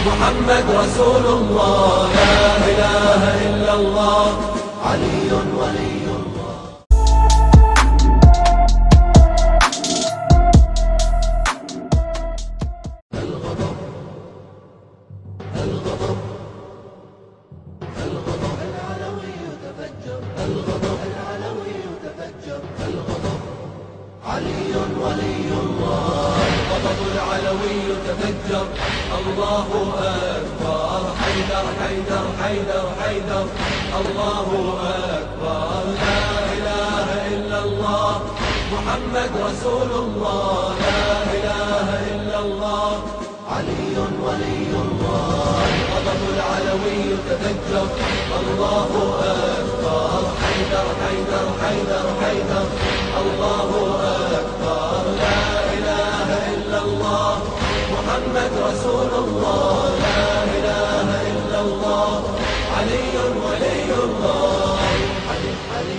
محمد رسول الله، لا إله إلا الله، علي ولي الله. الغضب الغضب الغضب العلوي يتفجر، الغضب العلوي يتفجر، الغضب علي ولي الله، الغضب العلوي يتفجر، الله أكبر، حيدر حيدر حيدر حيدر، الله أكبر، لا إله إلا الله، محمد رسول الله، لا إله إلا الله، علي ولي الله، الغضب العلوي يتفجر، الله أكبر، حيدر حيدر حيدر حيدر، الله أكبر، لا إله إلا الله، محمد رسول الله، لا إله إلا الله، علي ولي الله، علي علي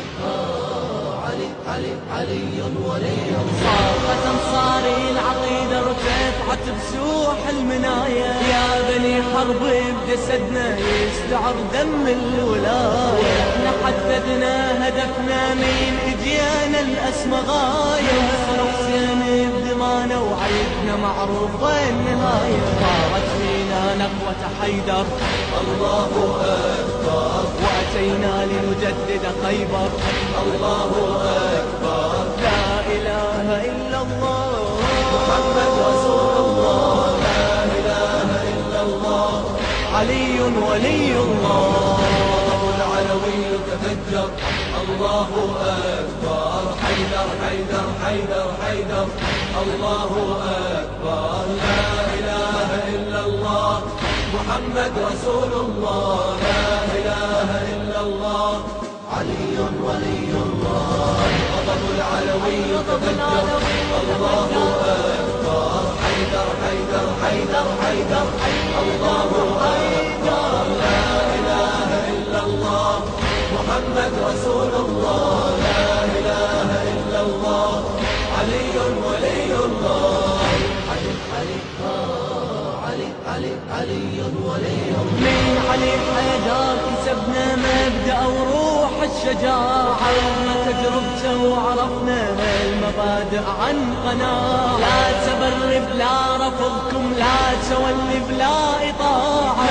علي علي علي ولي الله. صارت أنصاري العقيدة ارتفعت بسوح المنايا، يا بني حرب بجسدنا يستعر دم الولاية، احنا حددنا هدفنا مين اجيانا الأسمى غاية، نصر حسين بدمانا وعيدنا معروفة النهاية، صارت فينا نقوة حيدر، الله أكبر، وأتينا لنجدد خيبر، الله أكبر، لا إله إلا الله، محمد رسول الله، لا إله إلا الله، علي ولي الله، الغضب العلوي يتفجر، الله أكبر، حيدر حيدر حيدر حيدر، الله أكبر، لا إله إلا الله، محمد رسول الله، لا إله إلا الله، علي ولي الله، الغضب العلوي يتفجر، الله أكبر، حيدر حيدر حيدر حيدر، الله أكبر، لا إله إلا الله، محمد رسول الله، لا إله إلا الله، علي ولي الله، علي علي علي علي علي ولي الله. من علي حيدر كسبنا مبدأ وروح الشجاعة، تجربته وعرفنا المبادئ عن قناعة، لا تبرب لا رفضكم لا تولف لا إطاعة،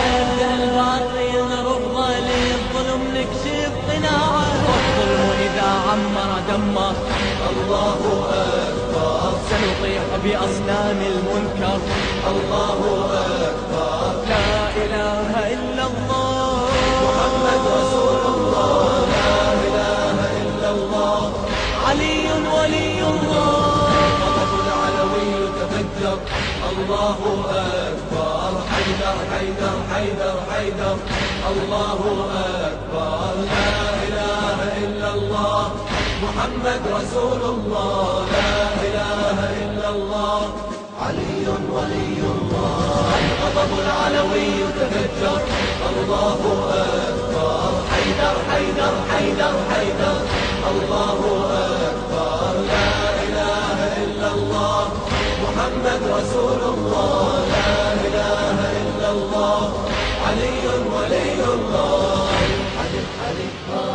الباطل نرفضه للظلم نكشف قناعة، والظلم إذا عمر دمر، الله أكبر، سنطيح بأصنام المنكر، الله أكبر، لا إله إلا الله، محمد رسول الله، لا إله إلا الله، علي ولي الله، الغضب العلوي يتفجر، الله أكبر، حيدر حيدر حيدر حيدر، الله أكبر، لا إله إلا الله، محمد رسول الله، لا إله إلا الله، علي ولي الله، الغضب العلوي يتفجر، الله أكبر، حيدر حيدر حيدر حيدر، الله أكبر، لا إله إلا الله، محمد رسول الله، لا إله إلا الله، علي ولي الله، علي علي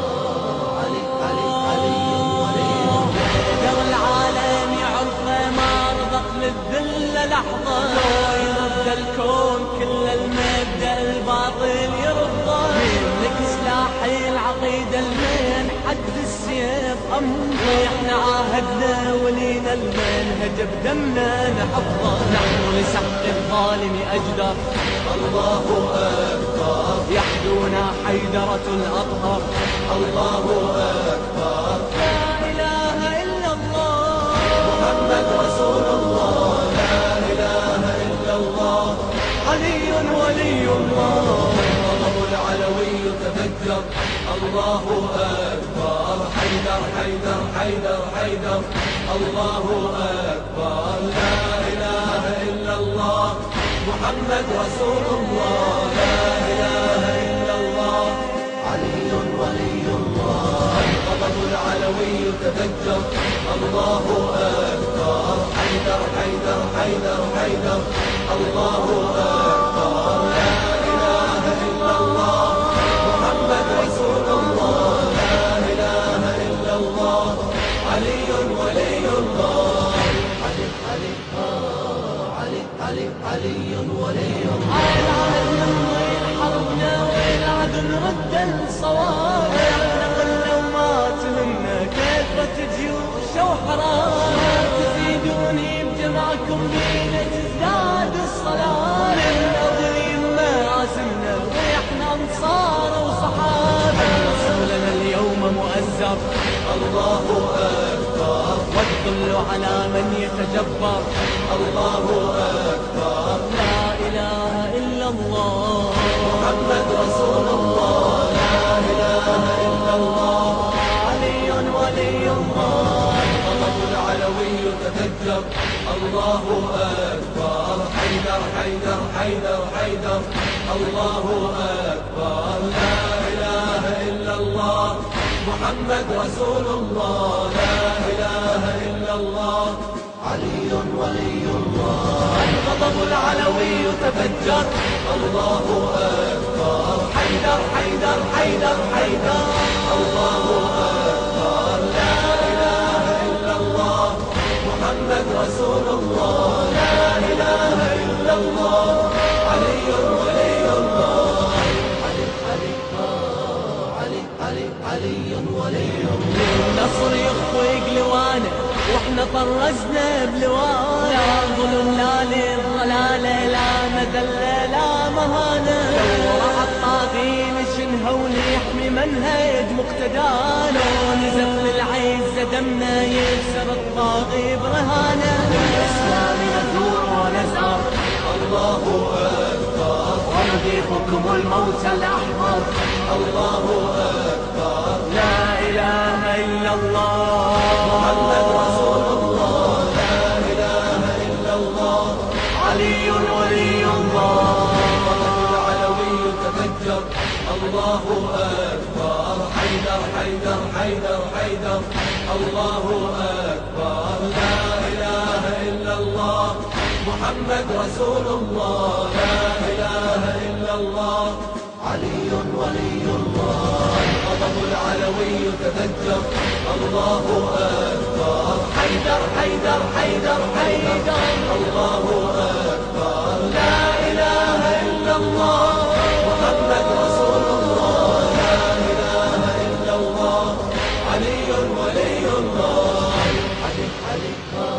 علي علي علي ولي الله. قدر العالم يعرفه ما رضخ للذل لحظة، لو يرد الكون كل المبدأ الباطل يرضى، منك سلاحي العقيدة المن حد السيف أمضى، احنا عاهدنا ولينا المنهج بدمنا نحفظه، نحن لسحق الظالم أجدر، الله أكبر، يحدونا حيدرة الأطهر، الله أكبر، لا إله إلا الله، محمد رسول الله، لا إله إلا الله، علي ولي الله، الغضب العلوي يتفجر، الله أكبر، حيدر حيدر حيدر حيدر، الله أكبر، لا إله إلا الله، محمد رسول الله، لا إله إلا الله، علي ولي الله، الغضب العلوي يتفجر، الله أكبر، حيدر حيدر حيدر حيدر، الله أكبر. علي ولي الله. العهد نمضي حربنا والعدل نرد الصواب. احنا قلنا وما تهمنا كثرة جيوش وحرام. تزيدوني بجمعكم بينا تزداد الصلاة. للناظرين ما عزمنا واحنا انصار وصحابة. رسولنا اليوم مؤزر الله أكبر، والذل على من يتجبر. الله أكبر، لا إله إلا الله محمد رسول الله. لا إله إلا الله، علي ولي الله. الغضب العلوي تفجر. الله أكبر، حيدر حيدر حيدر حيدر. الله أكبر، لا إله إلا الله، محمد رسول الله. لا إله إلا الله، علي ولي الله. الغضب العلوي تفجر. الله أكبر، حيدر حيدر حيدر حيدر. الله أكبر، لا إله إلا الله، محمد رسول الله. لا إله إلا الله، علي ولي الله. علي علي علي علي علي ولي الله. النصر يخوي قلوانه واحنا طرزنا بلوانه. لا ظلم لا للضلالة، لا مذلة لا مهانة. راح الطاغين شنها ونحمي منهج مقتدانا. نزف للعزة دمنا يكسر الطاغي برهانة. الإسلام نثور ونزهر، الله أكبر، ونذيقكم الموت الأحمر. الله أكبر، لا إله إلا الله محمد رسول الله. لا إله إلا الله، علي ولي الله. العلوي تفجر. الله أكبر، حيدر حيدر حيدر حيدر. الله أكبر، لا إله إلا الله، محمد رسول الله. لا إله إلا الله، علي ولي الله. الغضب العلوي تفجر. الله أكبر، حيدر حيدر حيدر حيدر. الله أكبر، لا إله إلا الله، محمد رسول الله. لا إله إلا الله، علي ولي الله. علي علي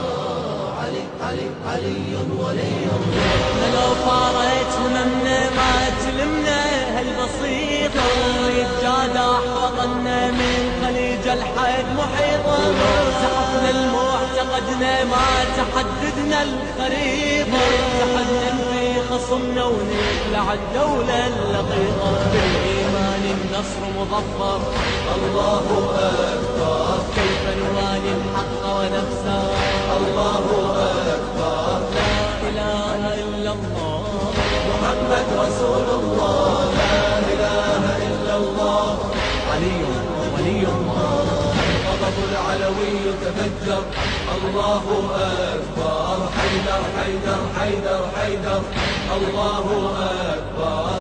علي علي علي ولي الله. لو فارت هممنا ما تلمنا هالبسيطة. يتجادح وطننا من خليج الحد محيطة. زحفنا المعتقدنا ما تحددنا الخريطة. تحدن في خصمنا ونخلع الدولة اللقيطة. بالإيمان النصر مظفر. الله أكبر، كيف نوالي الحق ونفسه. الله أكبر، لا إله إلا الله محمد رسول الله. لا إله إلا الله، علي ولي الله. الغضب العلوي تفجر. الله أكبر، حيدر حيدر حيدر حيدر. الله أكبر.